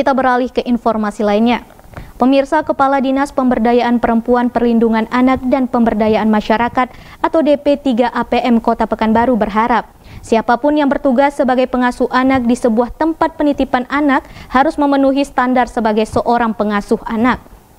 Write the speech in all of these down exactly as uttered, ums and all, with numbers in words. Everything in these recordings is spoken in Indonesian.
Kita beralih ke informasi lainnya. Pemirsa, Kepala Dinas Pemberdayaan Perempuan, Perlindungan Anak dan Pemberdayaan Masyarakat atau D P tiga A P M Kota Pekanbaru berharap siapapun yang bertugas sebagai pengasuh anak di sebuah tempat penitipan anak harus memenuhi standar sebagai seorang pengasuh anak.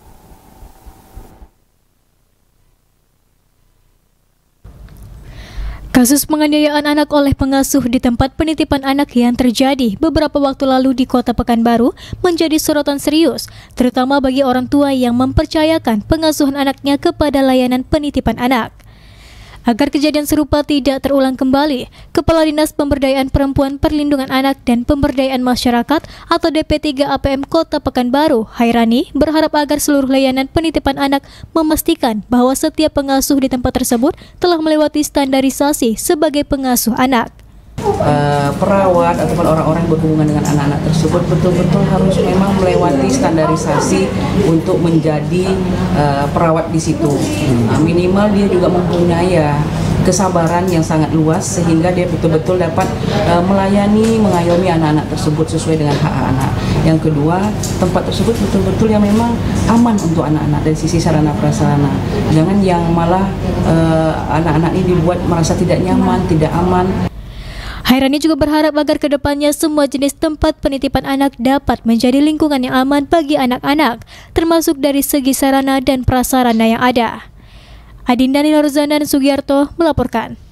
Kasus penganiayaan anak oleh pengasuh di tempat penitipan anak yang terjadi beberapa waktu lalu di Kota Pekanbaru menjadi sorotan serius, terutama bagi orang tua yang mempercayakan pengasuhan anaknya kepada layanan penitipan anak. Agar kejadian serupa tidak terulang kembali, Kepala Dinas Pemberdayaan Perempuan, Perlindungan Anak dan Pemberdayaan Masyarakat atau D P tiga A P M Kota Pekanbaru, Hairani, berharap agar seluruh layanan penitipan anak memastikan bahwa setiap pengasuh di tempat tersebut telah melewati standarisasi sebagai pengasuh anak. Uh, perawat ataupun orang-orang yang berhubungan dengan anak-anak tersebut betul-betul harus memang melewati standarisasi untuk menjadi uh, perawat di situ. Uh, minimal dia juga mempunyai ya, kesabaran yang sangat luas sehingga dia betul-betul dapat uh, melayani, mengayomi anak-anak tersebut sesuai dengan hak anak. Yang kedua, tempat tersebut betul-betul yang memang aman untuk anak-anak dari sisi sarana prasarana. Jangan yang malah anak-anak uh, ini dibuat merasa tidak nyaman, tidak aman. Hairani juga berharap agar kedepannya semua jenis tempat penitipan anak dapat menjadi lingkungan yang aman bagi anak-anak, termasuk dari segi sarana dan prasarana yang ada. Adinda Nilorzana dan Sugiarto melaporkan.